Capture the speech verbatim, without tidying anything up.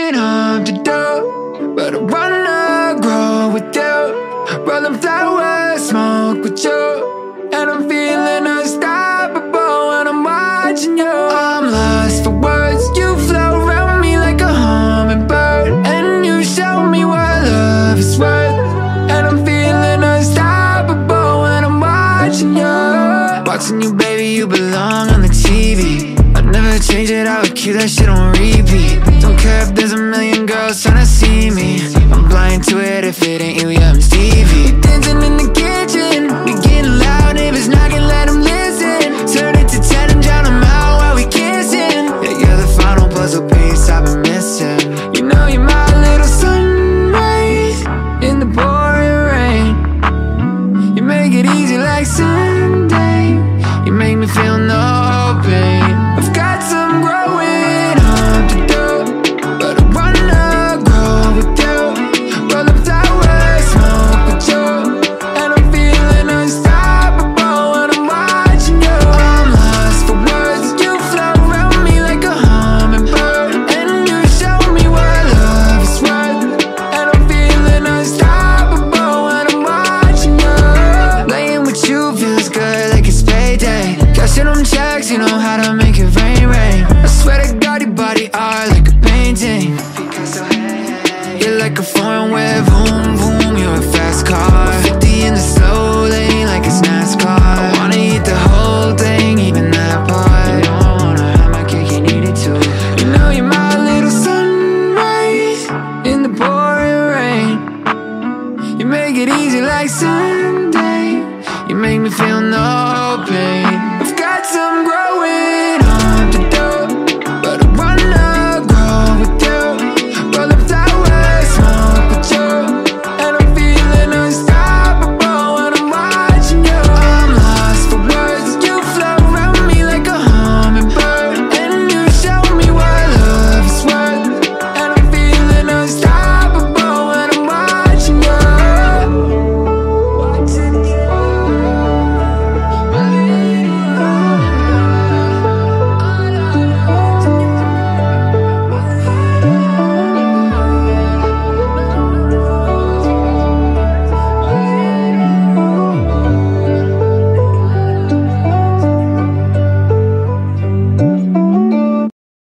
nothing up to do, but I wanna grow with you, rolling flowers, smoke with you, and I'm feeling unstoppable when I'm watching you. I'm lost for words, you flow around me like a hummingbird, and you show me what love is worth, and I'm feeling unstoppable when I'm watching you. Watching you, baby, you belong on the T V. I'd never change it, I would keep that shit on repeat. Don't care if there's a million girls trying to see me, I'm blind to it if it ain't you, yeah, I'm Stevie. Dancing in the